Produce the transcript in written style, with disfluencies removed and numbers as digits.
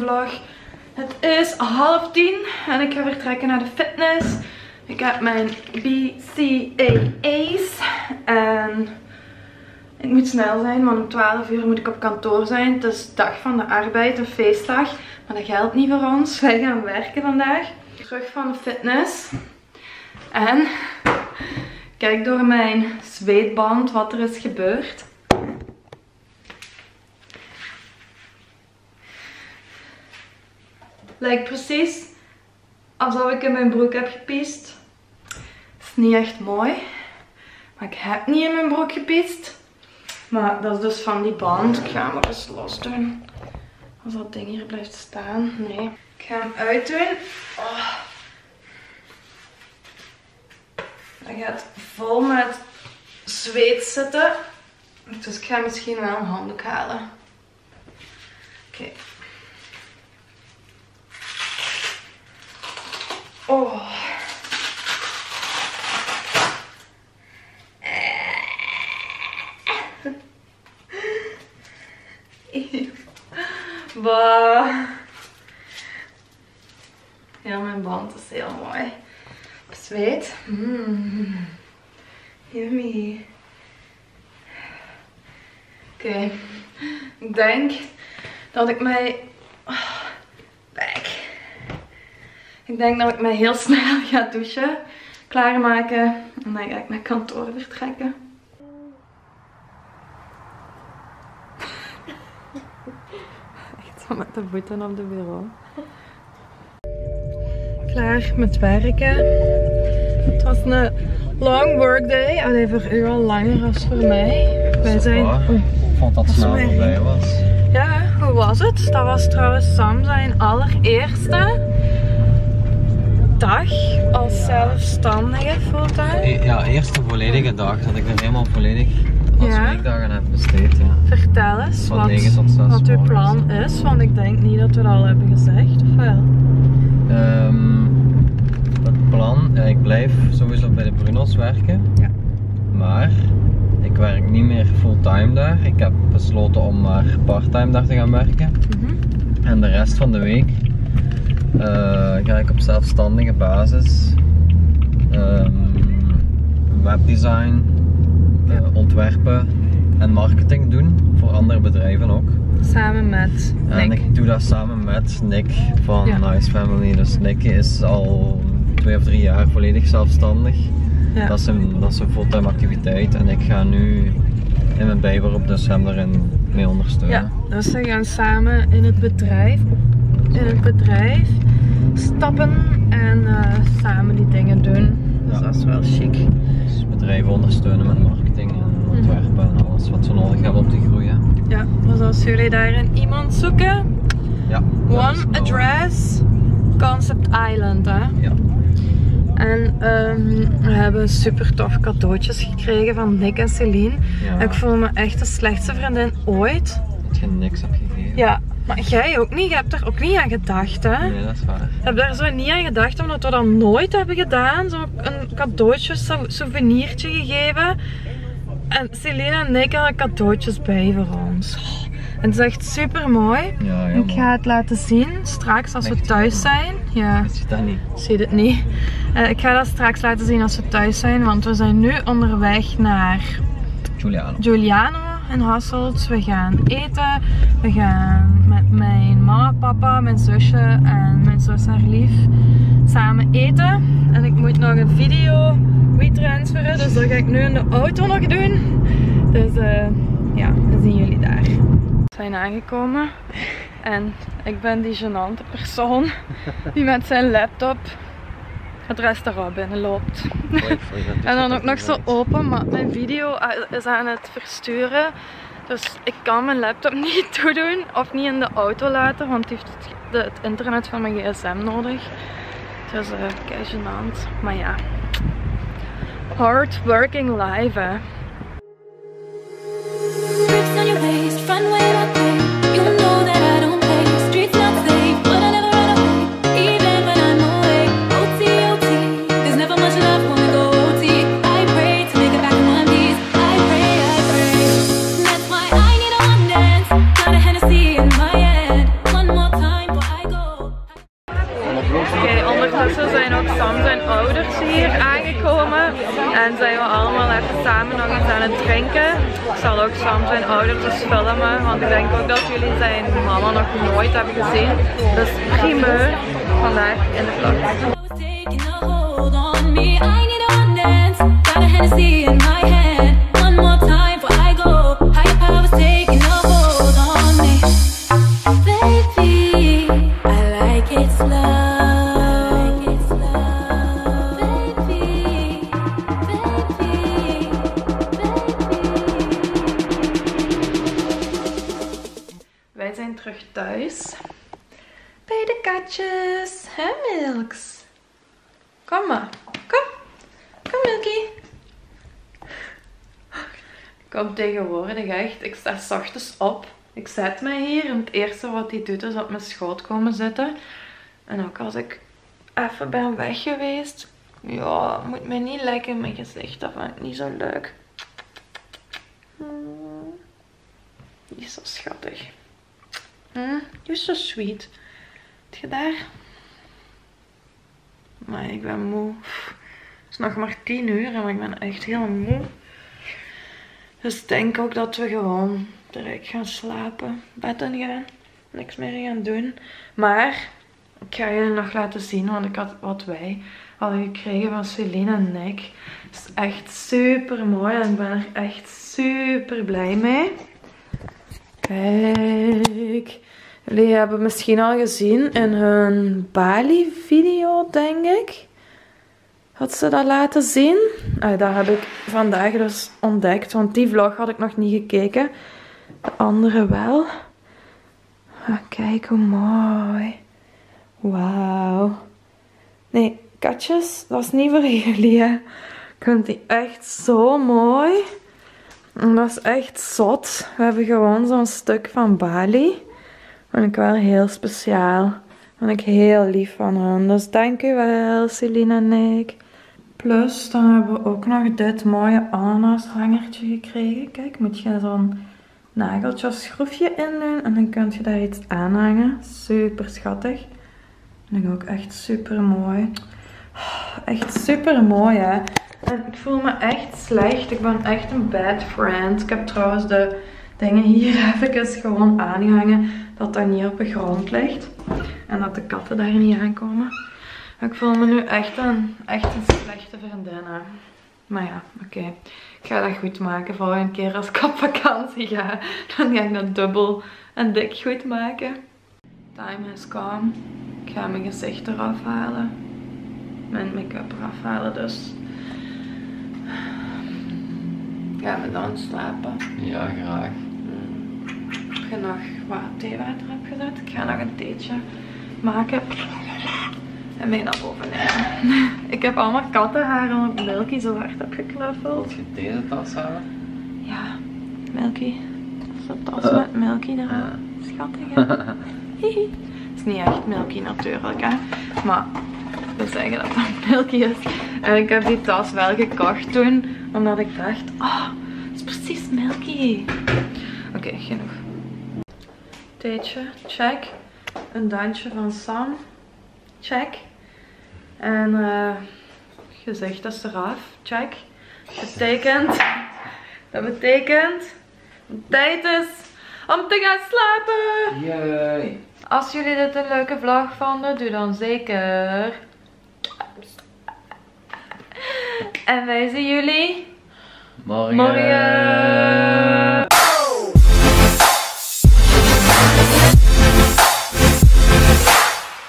vlog. Het is 9:30 en ik ga vertrekken naar de fitness. Ik heb mijn BCAA's en ik moet snel zijn, want om 12 uur moet ik op kantoor zijn. Het is dag van de arbeid, een feestdag, maar dat geldt niet voor ons. Wij gaan werken vandaag. Terug van de fitness en kijk door mijn zweetband wat er is gebeurd. Lijkt precies alsof ik in mijn broek heb gepiest. Is niet echt mooi. Maar ik heb niet in mijn broek gepiest. Maar dat is dus van die band. Ik ga hem ook eens los doen. Als dat ding hier blijft staan. Nee. Ik ga hem uitdoen. Oh. Hij gaat vol met zweet zitten. Dus ik ga misschien wel een handdoek halen. Oké. Oh. Bah. Ja, mijn band is heel mooi. Zweet. Yummy. Oké. Ik denk dat ik mij... Ik denk dat ik mij heel snel ga douchen, klaarmaken en dan ga ik naar kantoor vertrekken. Echt zo met de voeten op de bureau. Klaar met werken. Het was een long workday. Alleen voor u al langer als voor mij. Wij zijn... Ik vond dat het snel voorbij was. Ja, hoe was het? Dat was trouwens Sam zijn allereerste dag als zelfstandige fulltime. Ja, eerste volledige dag dat ik er helemaal volledig als weekdag aan heb besteed. Ja. Vertel eens wat uw plan is, want ik denk niet dat we dat al hebben gezegd, of wel? Het plan, ik blijf sowieso bij de Brunos werken, maar ik werk niet meer fulltime daar. Ik heb besloten om maar parttime daar te gaan werken. En de rest van de week ga ik op zelfstandige basis webdesign, ontwerpen en marketing doen voor andere bedrijven ook. Samen met Nick. En ik doe dat samen met Nick van Nice Family. Dus Nick is al 2 of 3 jaar volledig zelfstandig. Ja. Dat is een fulltime activiteit en ik ga nu in mijn bijberoep dus hem erin mee ondersteunen. Ja, dus we gaan samen in het bedrijf stappen en samen die dingen doen. Dus dat is wel chic. Dus bedrijven ondersteunen met marketing en ontwerpen en alles wat ze nodig hebben om te groeien. Ja, dus als jullie daarin iemand zoeken, One Address, Concept Island, hè? Ja. En we hebben super tof cadeautjes gekregen van Nick en Celine. Ja. Ik voel me echt de slechtste vriendin ooit. Dat je niks hebt gegeven. Ja, maar jij ook niet. Je hebt er ook niet aan gedacht, hè? Nee, dat is waar. Ik heb daar zo niet aan gedacht, omdat we dat nooit hebben gedaan. Zo een cadeautje, souvenirtje gegeven. En Celine en Nick hadden cadeautjes bij voor ons. En het is echt super mooi. Ja, ik ga het laten zien straks als we thuis zijn. Ja, ik zie dat niet. Ik zie het niet. Ik ga dat straks laten zien als we thuis zijn, want we zijn nu onderweg naar Giuliano in Hasselt. We gaan eten. We gaan met mijn mama, papa, mijn zusje en mijn zus haar lief samen eten. En ik moet nog een video WeTransferen, dus dat ga ik nu in de auto nog doen. Dus ja, dan zien jullie daar. We zijn aangekomen en ik ben die gênante persoon die met zijn laptop het restaurant binnenloopt. En dan ook nog zo open, maar mijn video is aan het versturen. Dus ik kan mijn laptop niet toedoen of niet in de auto laten, want het heeft het internet van mijn gsm nodig. Dus kei gênant. Maar ja, hard working live, hè. allemaal even samen nog iets aan het drinken. Ik zal ook soms zijn ouders dus filmen, want ik denk ook dat jullie zijn mama nog nooit hebben gezien. Dus primeur vandaag in de vlog. Wij zijn terug thuis bij de katjes. Hè, Milks? Kom maar. Kom. Kom, Milky. Ik kom tegenwoordig echt. Ik sta 's ochtends op. Ik zet mij hier en het eerste wat hij doet is op mijn schoot komen zitten. En ook als ik even ben weg geweest. Ja, moet mij niet lekker in mijn gezicht. Dat vind ik niet zo leuk. Die is zo schattig. You're so sweet. Heb je daar? Maar ik ben moe. Het is nog maar 10 uur en ik ben echt heel moe. Dus ik denk ook dat we gewoon direct gaan slapen. Bed in gaan. Niks meer gaan doen. Maar ik ga jullie nog laten zien, want ik had wat wij hadden gekregen van Celine en Nick. Het is echt super mooi en ik ben er echt super blij mee. Kijk. Jullie hebben misschien al gezien in hun Bali video, denk ik. Had ze dat laten zien? Dat heb ik vandaag dus ontdekt, want die vlog had ik nog niet gekeken. De andere wel. Kijk hoe mooi. Wauw. Nee, katjes, dat is niet voor jullie, hè. Ik vind die echt zo mooi. En dat is echt zot. We hebben gewoon zo'n stuk van Bali. Vind ik wel heel speciaal. Vind ik heel lief van hen. Dus dank u wel, Celine en Nick. Plus, dan hebben we ook nog dit mooie ananashangertje gekregen. Kijk, moet je zo'n nageltje of schroefje in doen. En dan kun je daar iets aan hangen. Super schattig. Vind ik ook echt super mooi. Echt super mooi, hè. En ik voel me echt slecht. Ik ben echt een bad friend. Ik heb trouwens de dingen hier even gewoon aangehangen. Dat dat niet op de grond ligt. En dat de katten daar niet aankomen. Ik voel me nu echt een slechte vriendin. Maar ja, oké. Ik ga dat goed maken. Volgende keer als ik op vakantie ga, dan ga ik dat dubbel en dik goed maken. Time has come. Ik ga mijn gezicht eraf halen. Mijn make-up eraf halen, dus. Gaan we dan slapen? Ja, graag. Ik heb nog wat theewater opgezet. Ik ga nog een theetje maken. En mee naar boven nemen. Ik heb allemaal kattenharen op Milky zo hard heb geknuffeld. Moet je deze tas halen? Ja, Milky. Zo'n tas met Milky eraan. Schattig, hè? Het is niet echt Milky natuurlijk, hè. Maar we zeggen dat het Milky is. En ik heb die tas wel gekocht toen. Omdat ik dacht, oh, het is precies Milky. Oké, genoeg. Theetje, check. Een dansje van Sam. Check. En gezicht is eraf. Check. Dat betekent het tijd is om te gaan slapen. Yay. Als jullie dit een leuke vlog vonden, doe dan zeker. En wij zien jullie Morgen.